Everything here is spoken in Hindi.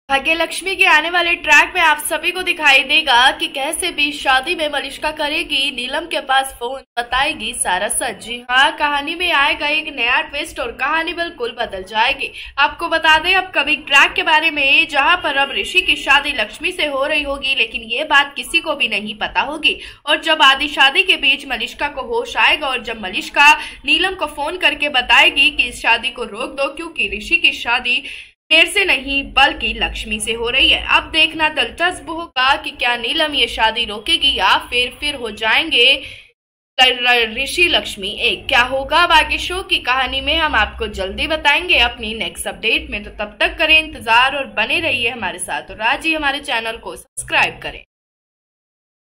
भाग्यलक्ष्मी के आने वाले ट्रैक में आप सभी को दिखाई देगा कि कैसे भी शादी में मलिष्का करेगी, नीलम के पास फोन, बताएगी सारा सच। जी हाँ, कहानी में आएगा एक नया ट्विस्ट और कहानी बिल्कुल बदल जाएगी। आपको बता दें अब कमिंग ट्रैक के बारे में, जहां पर अब ऋषि की शादी लक्ष्मी से हो रही होगी, लेकिन ये बात किसी को भी नहीं पता होगी। और जब आधी शादी के बीच मलिष्का को होश आएगा और जब मलिष्का नीलम को फोन करके बताएगी कि इस शादी को रोक दो क्योंकि ऋषि की शादी मेरे से नहीं बल्कि लक्ष्मी से हो रही है। अब देखना दिलचस्प होगा कि क्या नीलम ये शादी रोकेगी या फिर हो जाएंगे ऋषि लक्ष्मी एक। क्या होगा बाकी शो की कहानी में हम आपको जल्दी बताएंगे अपनी नेक्स्ट अपडेट में। तो तब तक करें इंतजार और बने रहिए हमारे साथ और आज ही हमारे चैनल को सब्सक्राइब करें।